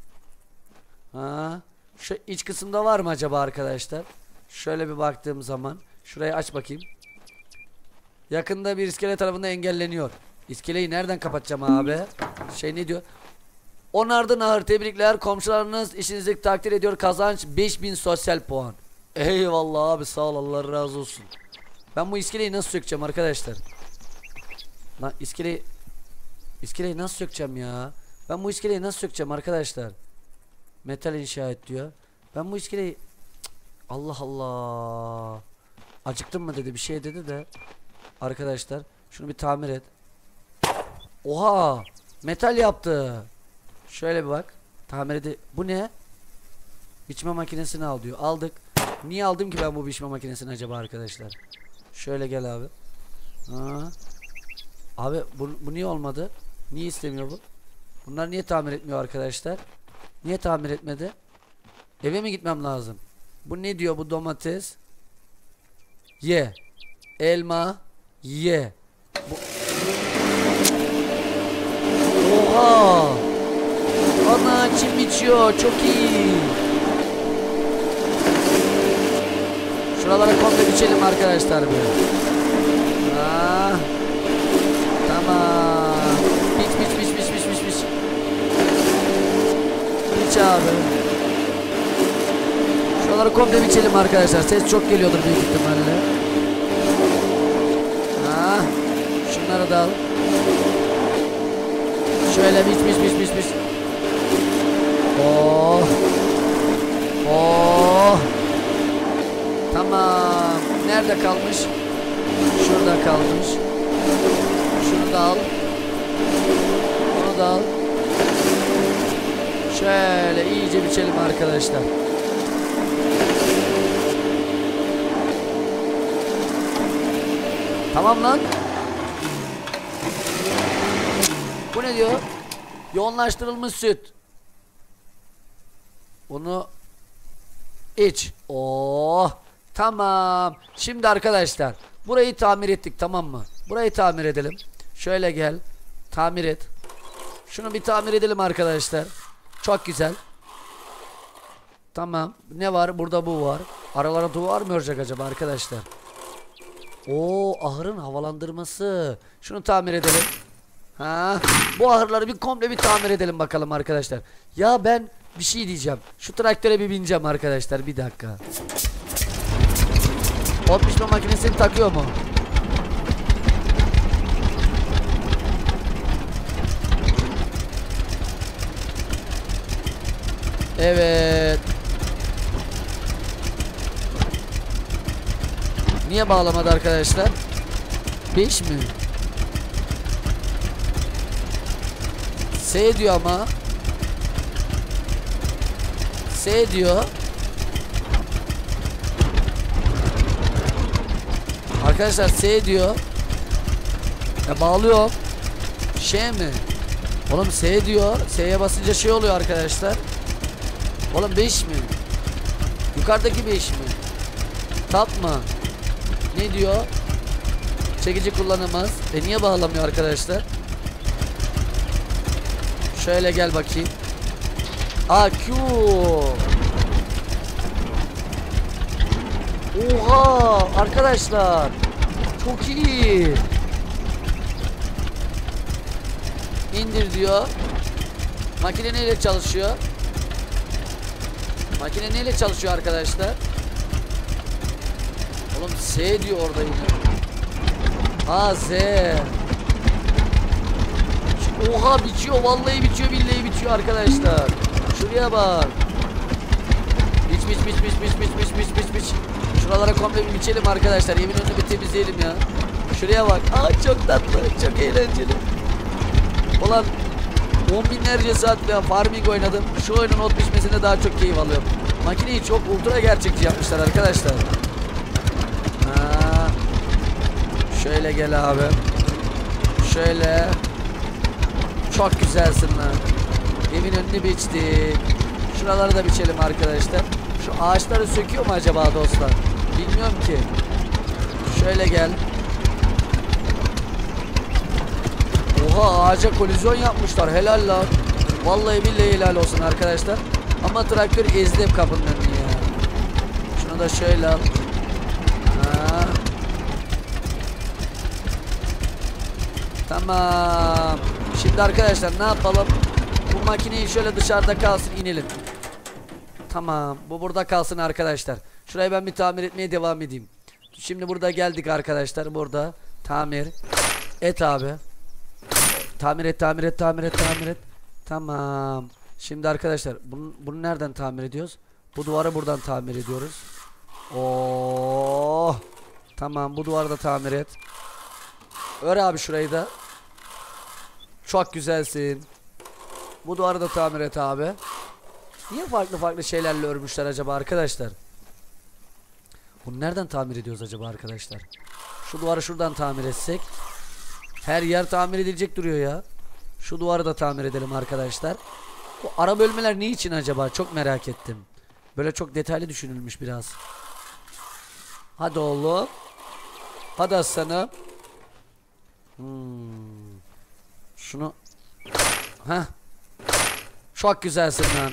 Ha? Şu iç kısımda var mı acaba arkadaşlar? Şöyle bir baktığım zaman şurayı aç bakayım. Yakında bir iskele tarafından engelleniyor. İskeleyi nereden kapatacağım abi? Şey ne diyor? Onardı Nahır, tebrikler. Komşularınız işinizi takdir ediyor. Kazanç beş bin sosyal puan. Eyvallah abi, sağ ol, Allah razı olsun. Ben bu iskeleyi nasıl sökeceğim arkadaşlar? Lan iskeleyi İskeleyi nasıl sökeceğim ya? Ben bu iskeleyi nasıl sökeceğim arkadaşlar? Metal inşa et diyor. Ben bu iskeleyi Cık, Allah Allah. Acıktın mı dedi, bir şey dedi de. Arkadaşlar şunu bir tamir et. Oha, metal yaptı. Şöyle bir bak. Tamir edi. Bu ne? Biçme makinesini al diyor. Aldık. Niye aldım ki ben bu biçme makinesini acaba arkadaşlar? Şöyle gel abi. Ha. Abi bu, bu niye olmadı? Niye istemiyor bu? Bunlar niye tamir etmiyor arkadaşlar? Niye tamir etmedi? Eve mi gitmem lazım? Bu ne diyor bu domates? Ye. Elma. Ye. Bu... Oha. Ana, çim biçiyor. Çok iyi. Şuralara komple biçelim arkadaşlar bir. Ah. Tamam. Biç biç biç biç biç biç biç. biç abi. Şuraları komple biçelim arkadaşlar. Ses çok geliyordur büyük ihtimalle. Ha, şunları da al. Şöyle biç biç biç biç biç. Oh. Oh. Tamam. Nerede kalmış? Şurada kalmış. Şunu da al. Bunu da al. Şöyle iyice biçelim arkadaşlar. Tamam lan. Bu ne diyor? Yoğunlaştırılmış süt. Bunu iç. Oh. Tamam. Şimdi arkadaşlar burayı tamir ettik, tamam mı? Burayı tamir edelim. Şöyle gel. Tamir et. Şunu bir tamir edelim arkadaşlar. Çok güzel. Tamam. Ne var? Burada bu var. Aralara duvar mı örecek acaba arkadaşlar? Oo, ahırın havalandırması. Şunu tamir edelim. Ha, bu ahırları bir komple bir tamir edelim bakalım arkadaşlar. Ya ben bir şey diyeceğim. Şu traktöre bir bineceğim arkadaşlar. Bir dakika. Ot biçme makinesini takıyor mu? Evet. Niye bağlamadı arkadaşlar? beş mi? S diyor ama. S diyor. Arkadaşlar S diyor. Ya bağlıyorum. Şey mi? Oğlum S diyor. S'ye basınca şey oluyor arkadaşlar. Oğlum beş mi? Yukarıdaki beş mi? Tap mı? Ne diyor? Çekici kullanamaz. E niye bağlamıyor arkadaşlar? Şöyle gel bakayım. A Q. Oha arkadaşlar. Çok iyi. İndir diyor. Makine neyle çalışıyor? Makine neyle çalışıyor arkadaşlar? Oğlum S diyor orada yine. A Z. Oha bitiyor, vallahi bitiyor, billahi bitiyor arkadaşlar. Şuraya bak. Biç biç biç biç biç biç biç biç biç biç. Şuralara komple bir biçelim arkadaşlar. Yemin önünü bir temizleyelim ya. Şuraya bak. Aa çok tatlı, çok eğlenceli. Ulan on binlerce saat ya farming oynadım. Şu oyunun ot biçmesinde daha çok keyif alıyorum. Makineyi çok ultra gerçekçi yapmışlar arkadaşlar. Ha. Şöyle gel abi. Şöyle. Çok güzelsin lan. Evin önünü biçtik. Şuraları da biçelim arkadaşlar. Şu ağaçları söküyor mu acaba dostlar? Bilmiyorum ki. Şöyle gel. Oha ağaca kolizyon yapmışlar. Helal lan. Vallahi billahi helal olsun arkadaşlar. Ama traktör ezdi hep kapının önünü ya. Şunu da şöyle al. Ha. Tamam. Şimdi arkadaşlar ne yapalım? Bu makineyi şöyle dışarıda kalsın, inelim. Tamam. Bu burada kalsın arkadaşlar. Şurayı ben bir tamir etmeye devam edeyim. Şimdi burada geldik arkadaşlar. Burada tamir et abi. Tamir et, tamir et, tamir et, tamir et. Tamam. Şimdi arkadaşlar bunu, bunu nereden tamir ediyoruz? Bu duvarı buradan tamir ediyoruz. Oo. Tamam, bu duvarı da tamir et. Ör abi şurayı da. Çok güzelsin. Bu duvarı da tamir et abi. Niye farklı farklı şeylerle örmüşler acaba arkadaşlar? Bunu nereden tamir ediyoruz acaba arkadaşlar? Şu duvarı şuradan tamir etsek. Her yer tamir edilecek duruyor ya. Şu duvarı da tamir edelim arkadaşlar. Bu ara bölmeler ne için acaba? Çok merak ettim. Böyle çok detaylı düşünülmüş biraz. Hadi oğlum. Hadi aslanım. Hmm. Şunu. Heh. Çok güzelsin lan.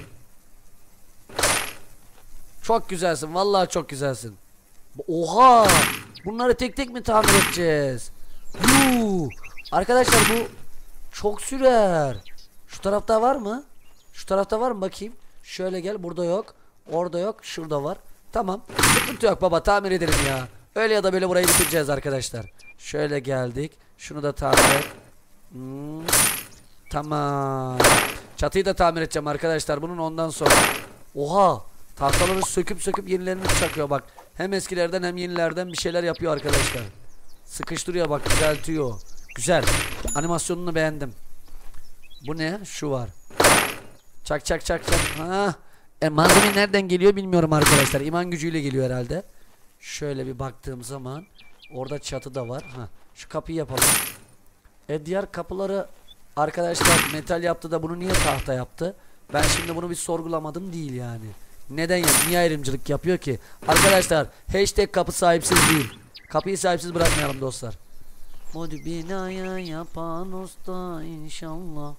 Çok güzelsin. Vallahi çok güzelsin. Oha. Bunları tek tek mi tamir edeceğiz? Yuh. Arkadaşlar bu çok sürer. Şu tarafta var mı? Şu tarafta var mı bakayım? Şöyle gel, burada yok. Orada yok, şurada var. Tamam. Sıkıntı yok baba, tamir edelim ya. Öyle ya da böyle burayı bitireceğiz arkadaşlar. Şöyle geldik. Şunu da tamir et. Hmm. Tamam. Çatıyı da tamir edeceğim arkadaşlar bunun ondan sonra. Oha. Tahtaları söküp söküp yenilerini çakıyor bak. Hem eskilerden hem yenilerden bir şeyler yapıyor arkadaşlar. Sıkıştırıyor bak, düzeltiyor. Güzel. Animasyonunu beğendim. Bu ne? Şu var. Çak çak çak çak. Ha. E, malzeme nereden geliyor bilmiyorum arkadaşlar. İman gücüyle geliyor herhalde. Şöyle bir baktığım zaman orada çatı da var. Ha. Şu kapıyı yapalım. E diğer kapıları arkadaşlar metal yaptı da bunu niye tahta yaptı? Ben şimdi bunu bir sorgulamadım değil yani. Neden ya? Niye ayrımcılık yapıyor ki? Arkadaşlar hashtag kapı sahipsiz değil. Kapıyı sahipsiz bırakmayalım dostlar. Modu binaya yapan usta inşallah.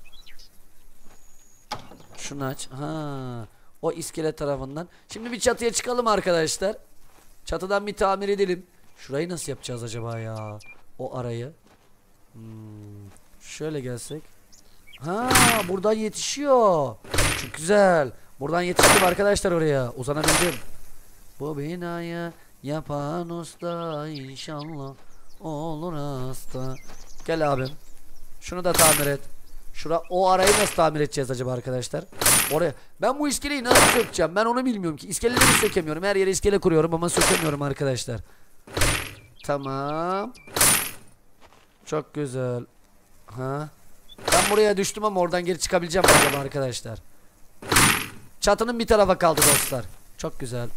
Şunu aç. Ha. O iskele tarafından. Şimdi bir çatıya çıkalım arkadaşlar. Çatıdan bir tamir edelim. Şurayı nasıl yapacağız acaba ya? O arayı. Hmm. Şöyle gelsek. Ha, buradan yetişiyor. Çok güzel. Buradan yetiştim arkadaşlar oraya. Uzanabildim. Bu binayı yapan usta inşallah olur hasta. Gel abim. Şunu da tamir et. Şura, o arayı nasıl tamir edeceğiz acaba arkadaşlar? Oraya. Ben bu iskeleyi nasıl sökeceğim? Ben onu bilmiyorum ki. İskeleleri sökemiyorum. Her yere iskele kuruyorum ama sökemiyorum arkadaşlar. Tamam. Çok güzel. Ha. Ben buraya düştüm ama oradan geri çıkabileceğim acaba arkadaşlar? Çatının bir tarafa kaldı dostlar. Çok güzel.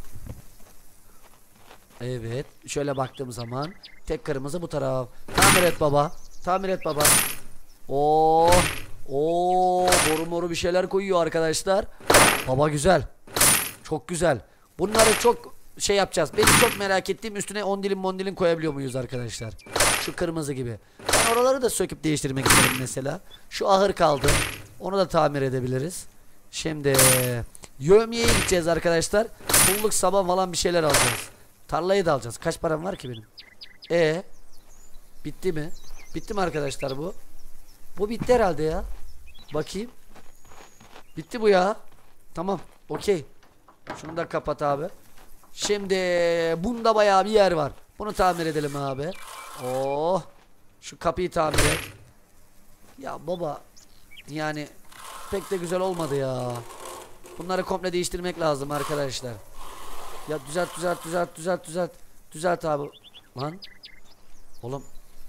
Evet. Şöyle baktığım zaman tek kırmızı bu taraf. Tamir et baba. Tamir et baba. Oo, oo, boru moru bir şeyler koyuyor arkadaşlar. Baba güzel. Çok güzel. Bunları çok şey yapacağız. Benim çok merak ettiğim, üstüne on dilim on dilim koyabiliyor muyuz arkadaşlar? Şu kırmızı gibi. Ben oraları da söküp değiştirmek isterim mesela. Şu ahır kaldı. Onu da tamir edebiliriz. Şimdi yövmiyeye gideceğiz arkadaşlar. Pulluk sabah falan bir şeyler alacağız. Tarlayı da alacağız. Kaç param var ki benim? E bitti mi? Bitti mi arkadaşlar bu? Bu bitti herhalde ya. Bakayım. Bitti bu ya. Tamam. Okey. Şunu da kapat abi. Şimdi bunda bayağı bir yer var. Bunu tamir edelim abi. Oh. Şu kapıyı tamir et. Ya baba. Yani pek de güzel olmadı ya. Bunları komple değiştirmek lazım arkadaşlar. Ya düzelt düzelt düzelt düzelt düzelt. Düzelt abi. Lan. Oğlum.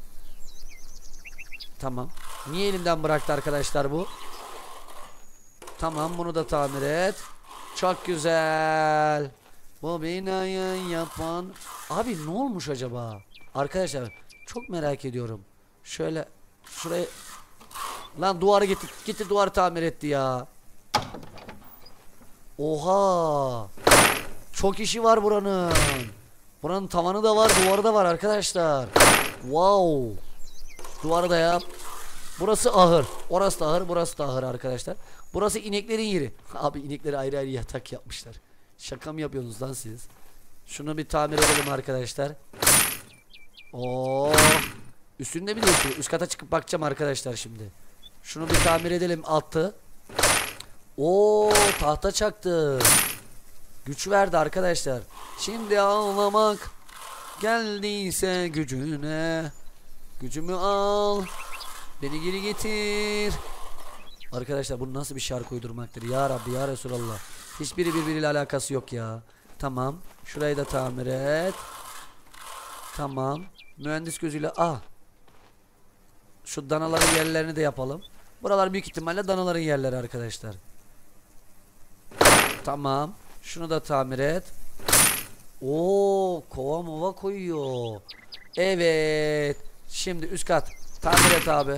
Tamam. Niye elimden bıraktı arkadaşlar bu? Tamam, bunu da tamir et. Çok güzel. Bu binayı yapan. Abi ne olmuş acaba? Arkadaşlar çok merak ediyorum. Şöyle şuraya. Lan duvarı gitti. Gitti duvarı tamir etti ya. Oha. Çok işi var buranın. Buranın tavanı da var, duvarı da var arkadaşlar. Wow. Duvarı da yap. Burası ahır. Orası da ahır, burası da ahır arkadaşlar. Burası ineklerin yeri. Abi inekleri ayrı ayrı yatak yapmışlar. Şaka mı yapıyorsunuz lan siz? Şunu bir tamir edelim arkadaşlar. Oo. Üstünde bir değişiyor. Üst kata çıkıp bakacağım arkadaşlar şimdi. Şunu bir tamir edelim altı. Oo, tahta çaktı. Güç verdi arkadaşlar. Şimdi ağlamak geldiyse gücüne. Gücümü al. Beni geri getir. Arkadaşlar bu nasıl bir şarkı uydurmaktır ya Rabbi ya Resulallah. Hiçbiri birbiriyle alakası yok ya. Tamam. Şurayı da tamir et. Tamam. Mühendis gözüyle ah. Şu danaların yerlerini de yapalım. Buralar büyük ihtimalle danaların yerleri arkadaşlar. Tamam. Şunu da tamir et. Oo, kova mova koyuyor. Evet. Şimdi üst kat. Tamir et abi.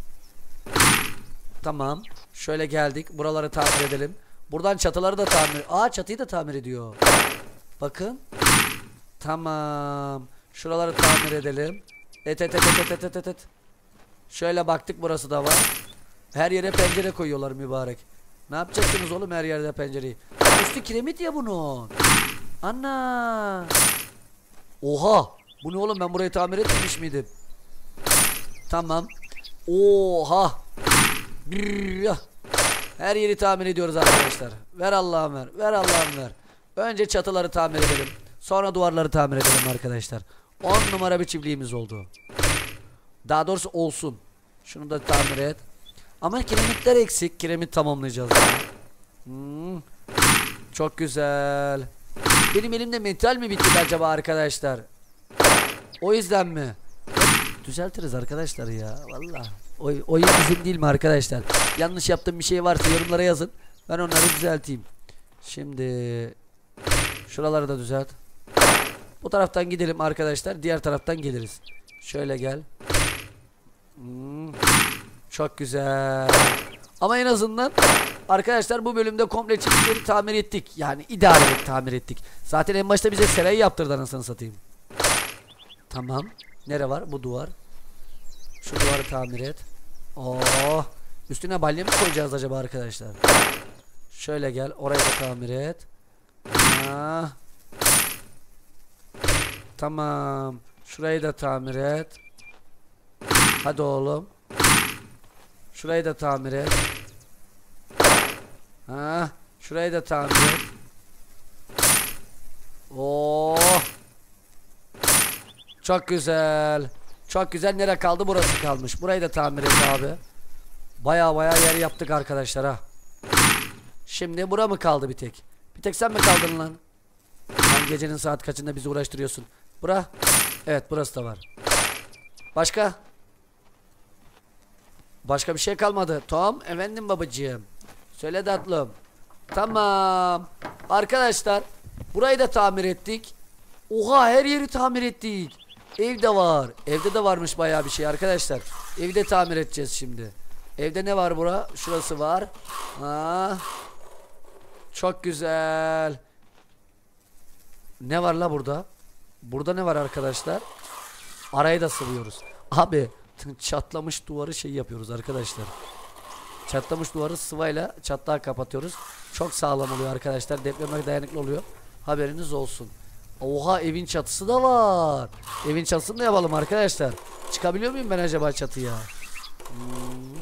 Tamam. Şöyle geldik. Buraları tamir edelim. Buradan çatıları da tamir. Aa, çatıyı da tamir ediyor. Bakın. Tamam. Şuraları tamir edelim. Et et et et et et et et. Şöyle baktık, burası da var. Her yere pencere koyuyorlar mübarek. Ne yapacaksınız oğlum her yerde pencereyi? Üstü kiremit ya bunun. Ana. Oha. Bu ne oğlum, ben burayı tamir etmemiş miydim? Tamam. Oha. Her yeri tamir ediyoruz arkadaşlar. Ver Allah'ım ver. Ver Allah'ım ver. Önce çatıları tamir edelim. Sonra duvarları tamir edelim arkadaşlar. on numara bir çiftliğimiz oldu. Daha doğrusu olsun. Şunu da tamir et. Ama kiremitler eksik. Kiremit tamamlayacağız. Hmm. Çok güzel. Benim elimde metal mi bitti acaba arkadaşlar? O yüzden mi? Düzeltiriz arkadaşlar ya. Vallahi. O, oyun bizim değil mi arkadaşlar? Yanlış yaptığım bir şey varsa yorumlara yazın. Ben onları düzelteyim. Şimdi şuraları da düzelt. Bu taraftan gidelim arkadaşlar. Diğer taraftan geliriz. Şöyle gel. Hmm. Çok güzel. Ama en azından arkadaşlar bu bölümde komple çiftlikleri tamir ettik. Yani idareli tamir ettik. Zaten en başta bize serayı yaptırdı anasını satayım. Tamam. Nere var? Bu duvar. Şu duvarı tamir et. Oh. Üstüne balya mı koyacağız acaba arkadaşlar? Şöyle gel. Orayı da tamir et. Ha. Tamam. Şurayı da tamir et. Hadi oğlum. Şurayı da tamir et. Ha. Şurayı da tamir et. Oh. Çok güzel. Çok güzel. Nere kaldı? Burası kalmış. Burayı da tamir et abi. Baya baya yer yaptık arkadaşlar ha. Şimdi bura mı kaldı bir tek? Bir tek sen mi kaldın lan? Lan gecenin saat kaçında bizi uğraştırıyorsun? Bura. Evet burası da var. Başka? Başka bir şey kalmadı. Tom efendim babacığım. Söyle tatlım. Tamam. Arkadaşlar burayı da tamir ettik. Oha her yeri tamir ettik. Evde var. Evde de varmış bayağı bir şey arkadaşlar. Evde tamir edeceğiz şimdi. Evde ne var bura? Şurası var. Ha. Çok güzel. Ne var la burada? Burada ne var arkadaşlar? Arayı da sıvıyoruz. Abi çatlamış duvarı şey yapıyoruz arkadaşlar. Çatlamış duvarı sıvayla çatlağı kapatıyoruz. Çok sağlam oluyor arkadaşlar. Depreme dayanıklı oluyor. Haberiniz olsun. Oha evin çatısı da var. Evin çatısını da yapalım arkadaşlar. Çıkabiliyor muyum ben acaba çatıya? Hmm.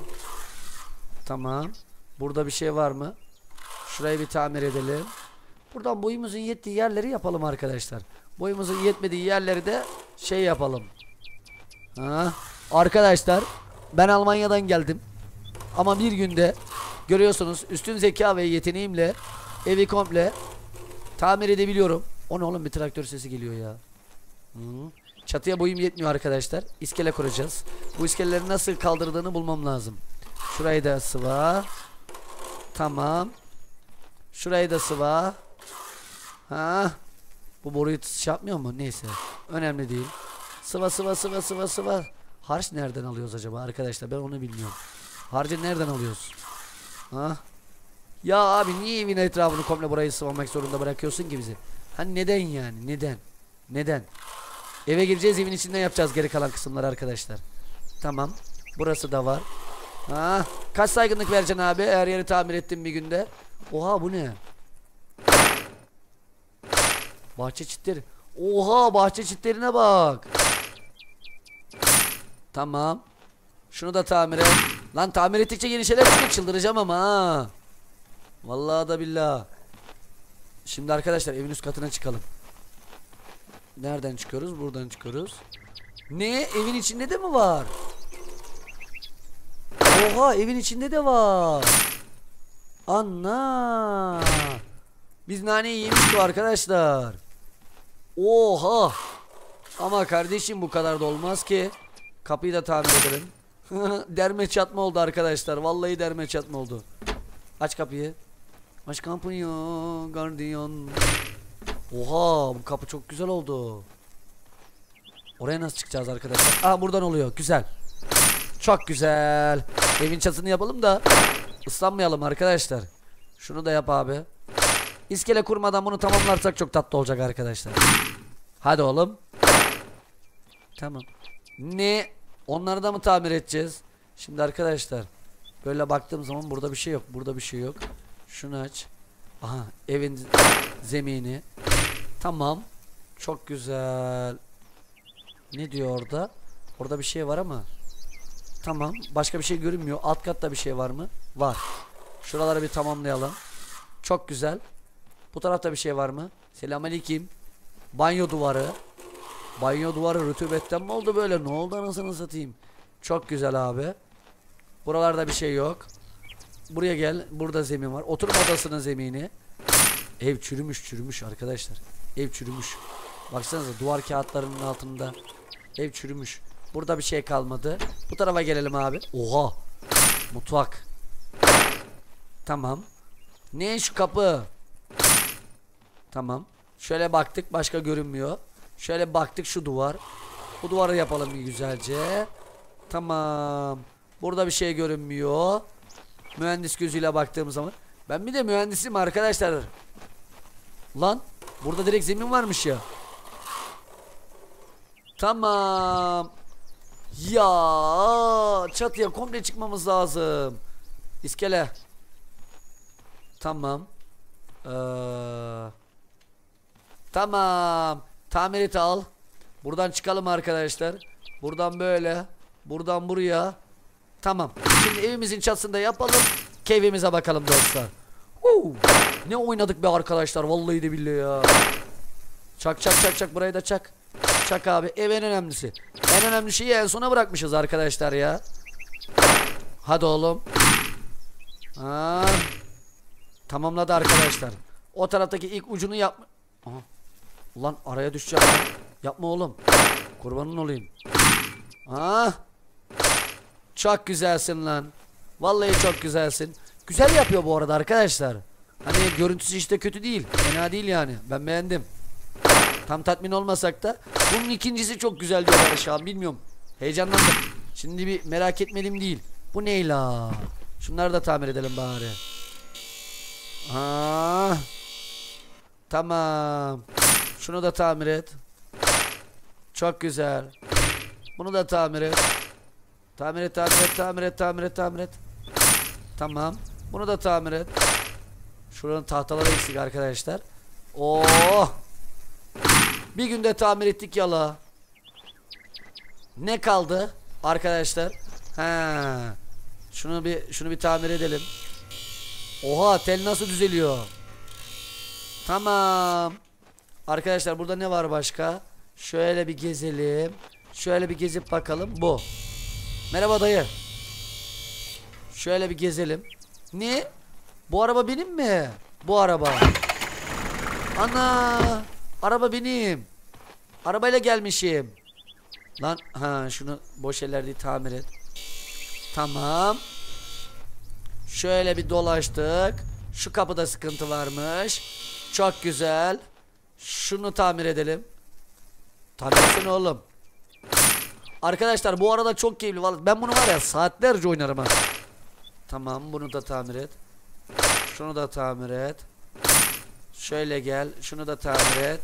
Tamam. Burada bir şey var mı? Şurayı bir tamir edelim. Buradan boyumuzun yettiği yerleri yapalım arkadaşlar. Boyumuzun yetmediği yerleri de şey yapalım. Ha. Arkadaşlar ben Almanya'dan geldim. Ama bir günde görüyorsunuz üstün zeka ve yeteneğimle evi komple tamir edebiliyorum. O ne oğlum bir traktör sesi geliyor ya. Hı. Çatıya boyum yetmiyor arkadaşlar. İskele kuracağız. Bu iskeleleri nasıl kaldırdığını bulmam lazım. Şurayı da sıva. Tamam. Şurayı da sıva. Ha. Bu boruyu şey yapmıyor mu? Neyse. Önemli değil. Sıva sıva sıva sıva sıva. Harç nereden alıyoruz acaba arkadaşlar? Ben onu bilmiyorum. Harcı nereden alıyoruz? Ha? Ya abi niye evin etrafını komple burayı sıvamak zorunda bırakıyorsun ki bizi? Hani neden yani? Neden? Neden? Eve gireceğiz, evin içinden yapacağız geri kalan kısımları arkadaşlar. Tamam. Burası da var. Ha? Kaç saygınlık vereceksin abi? Her yeri tamir ettim bir günde. Oha bu ne? Bahçe çitleri. Oha bahçe çitlerine bak. Tamam. Şunu da tamir et. Lan tamir ettikçe yeni şeyler çıkıyor. Çıldıracağım ama ha. Vallahi da billah. Şimdi arkadaşlar evin üst katına çıkalım. Nereden çıkıyoruz? Buradan çıkıyoruz. Ne? Evin içinde de mi var? Oha evin içinde de var. Anna. Biz naneyi yemiştik arkadaşlar. Oha. Ama kardeşim bu kadar da olmaz ki. Kapıyı da tamir edelim. Derme çatma oldu arkadaşlar. Vallahi derme çatma oldu. Aç kapıyı. Aç kapıyı gardiyan. Oha bu kapı çok güzel oldu. Oraya nasıl çıkacağız arkadaşlar? Aa buradan oluyor. Güzel. Çok güzel. Evin çatısını yapalım da ıslanmayalım arkadaşlar. Şunu da yap abi. İskele kurmadan bunu tamamlarsak çok tatlı olacak arkadaşlar. Hadi oğlum. Tamam. Ne? Onları da mı tamir edeceğiz? Şimdi arkadaşlar böyle baktığım zaman burada bir şey yok. Burada bir şey yok. Şunu aç. Aha evin zemini. Tamam. Çok güzel. Ne diyor orada? Orada bir şey var ama. Tamam. Başka bir şey görünmüyor. Alt katta bir şey var mı? Var. Şuraları bir tamamlayalım. Çok güzel. Bu tarafta bir şey var mı? Selamünaleyküm. Banyo duvarı. Banyo duvarı rutubetten mi oldu böyle? Ne oldu anasını satayım? Çok güzel abi. Buralarda bir şey yok. Buraya gel. Burada zemin var. Oturma odasının zemini. Ev çürümüş çürümüş arkadaşlar. Ev çürümüş. Baksanıza duvar kağıtlarının altında. Ev çürümüş. Burada bir şey kalmadı. Bu tarafa gelelim abi. Oha. Mutfak. Tamam. Ne şu kapı? Tamam. Şöyle baktık başka görünmüyor. Şöyle baktık şu duvar. Bu duvarı yapalım bir güzelce. Tamam. Burada bir şey görünmüyor. Mühendis gözüyle baktığım zaman. Ben bir de mühendisim arkadaşlar. Lan. Burada direkt zemin varmış ya. Tamam. Ya çatıya komple çıkmamız lazım. İskele. Tamam. Ee, tamam. Tamir et al. Buradan çıkalım arkadaşlar. Buradan böyle. Buradan buraya. Tamam. Şimdi evimizin çatısında yapalım. Keyfimize bakalım dostlar. Uu, ne oynadık be arkadaşlar. Vallahi de billahi ya. Çak çak çak çak. Burayı da çak. Çak abi. Ev en önemlisi. En önemli şeyi en sona bırakmışız arkadaşlar ya. Hadi oğlum. Ha. Tamamladı arkadaşlar. O taraftaki ilk ucunu yapma. Aha. Ulan araya düşeceğim. Yapma oğlum. Kurbanın olayım. Ha. Çok güzelsin lan. Vallahi çok güzelsin. Güzel yapıyor bu arada arkadaşlar. Hani görüntüsü işte kötü değil. Fena değil yani. Ben beğendim. Tam tatmin olmasak da. Bunun ikincisi çok güzel diyorlar şu an. Bilmiyorum. Heyecanlandım. Şimdi bir merak etmedim değil. Bu ne la? Şunları da tamir edelim bari. Ha. Tamam. Şunu da tamir et. Çok güzel. Bunu da tamir et. Tamir et, tamir et, tamir et, tamir et, tamir et. Tamam. Bunu da tamir et. Şuranın tahtaları eksik arkadaşlar. Oh! Bir günde tamir ettik yala. Ne kaldı arkadaşlar? Ha. Şunu bir şunu bir tamir edelim. Oha, tel nasıl düzeliyor? Tamam. Arkadaşlar burada ne var başka? Şöyle bir gezelim. Şöyle bir gezip bakalım. Bu. Merhaba dayı. Şöyle bir gezelim. Ne? Bu araba benim mi? Bu araba. Ana. Araba benim. Arabayla gelmişim. Lan ha şunu boş yerler değil, tamir et. Tamam. Şöyle bir dolaştık. Şu kapıda sıkıntı varmış. Çok güzel. Şunu tamir edelim. Tamir etsene oğlum. Arkadaşlar bu arada çok keyifli. Vallahi ben bunu var ya saatlerce oynarım ha. Tamam, bunu da tamir et. Şunu da tamir et. Şöyle gel. Şunu da tamir et.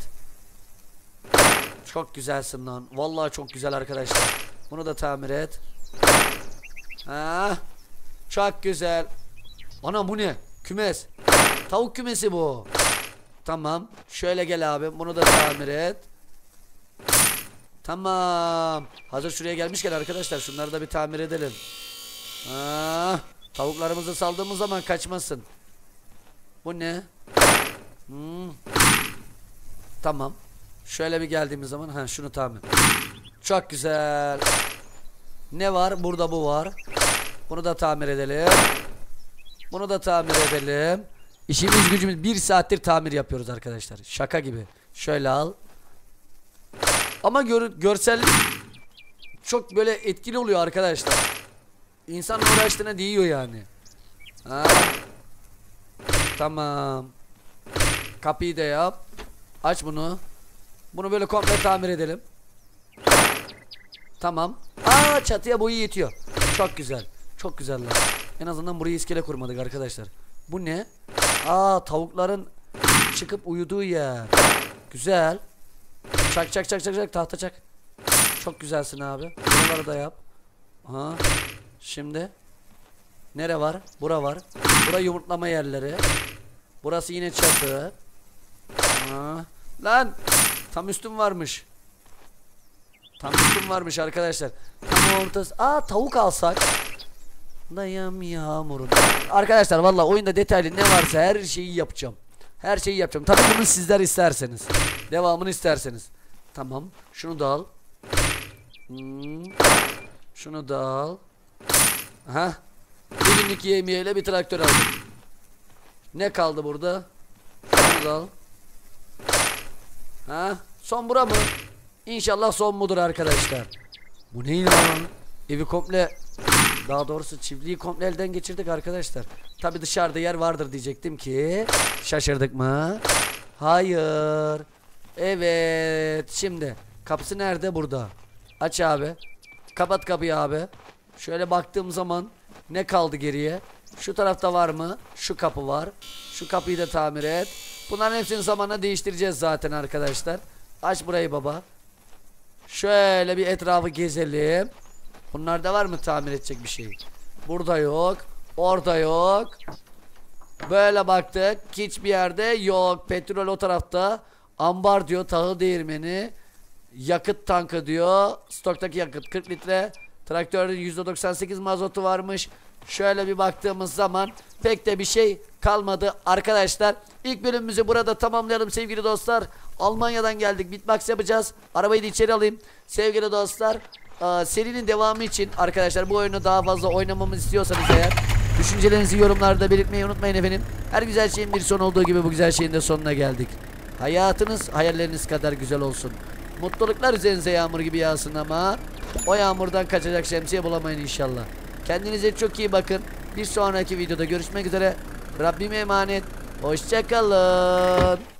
Çok güzelsin lan. Vallahi çok güzel arkadaşlar. Bunu da tamir et. Ha, çok güzel. Ana bu ne? Kümes. Tavuk kümesi bu. Tamam. Şöyle gel abi. Bunu da tamir et. Tamam. Hazır şuraya gelmişken arkadaşlar şunları da bir tamir edelim. Ha, tavuklarımızı saldığımız zaman kaçmasın. Bu ne? Hmm. Tamam. Şöyle bir geldiğimiz zaman ha şunu tamir. Çok güzel. Ne var? Burada bu var. Bunu da tamir edelim. Bunu da tamir edelim. İşimiz gücümüz bir saattir tamir yapıyoruz arkadaşlar. Şaka gibi. Şöyle al. Ama gör, görsellik çok böyle etkili oluyor arkadaşlar. İnsan uğraştığına değiyor yani. Ha. Tamam. Kapıyı da yap. Aç bunu. Bunu böyle komple tamir edelim. Tamam. Aa, çatıya boyu yetiyor. Çok güzel. Çok güzel lan. En azından burayı iskele kurmadık arkadaşlar. Bu ne? Aa, tavukların çıkıp uyuduğu yer. Güzel. Çak çak çak çak çak, tahta çak. Çok güzelsin abi. Buraları da yap. Aha. Şimdi nere var? Bura var. Bura yumurtlama yerleri. Burası yine çatı. Aha. Lan tam üstüm varmış. Tam üstüm varmış arkadaşlar. Tam ortası. Aa, tavuk alsak. Dayım yağmurun. Arkadaşlar vallahi oyunda detaylı ne varsa her şeyi yapacağım. Her şeyi yapacağım. Tabii bunu sizler isterseniz. Devamını isterseniz. Tamam. Şunu da al. Hmm. Şunu da al. Aha. Bir günlük yemeğiyle bir traktör aldım. Ne kaldı burada? Şunu da al. Ha? Son bura mı? İnşallah son budur arkadaşlar. Bu ne lan? Evi komple, daha doğrusu çiftliği komple elden geçirdik arkadaşlar. Tabi dışarıda yer vardır diyecektim ki. Şaşırdık mı? Hayır. Evet. Şimdi kapısı nerede? Burada. Aç abi. Kapat kapıyı abi. Şöyle baktığım zaman ne kaldı geriye? Şu tarafta var mı? Şu kapı var. Şu kapıyı da tamir et. Bunların hepsini zamanla değiştireceğiz zaten arkadaşlar. Aç burayı baba. Şöyle bir etrafı gezelim. Bunlarda var mı tamir edecek bir şey? Burada yok. Orada yok. Böyle baktık. Hiçbir yerde yok. Petrol o tarafta. Ambar diyor. Tahıl değirmeni. Yakıt tankı diyor. Stoktaki yakıt kırk litre. Traktörün yüzde doksan sekiz mazotu varmış. Şöyle bir baktığımız zaman pek de bir şey kalmadı arkadaşlar. İlk bölümümüzü burada tamamlayalım sevgili dostlar. Almanya'dan geldik. Beatbox yapacağız. Arabayı da içeri alayım. Sevgili dostlar, e, serinin devamı için arkadaşlar bu oyunu daha fazla oynamamı istiyorsanız eğer düşüncelerinizi yorumlarda belirtmeyi unutmayın efendim. Her güzel şeyin bir son olduğu gibi bu güzel şeyin de sonuna geldik. Hayatınız hayalleriniz kadar güzel olsun. Mutluluklar üzerinize yağmur gibi yağsın ama o yağmurdan kaçacak şemsiye bulamayın inşallah. Kendinize çok iyi bakın. Bir sonraki videoda görüşmek üzere. Rabbime emanet. Hoşça kalın.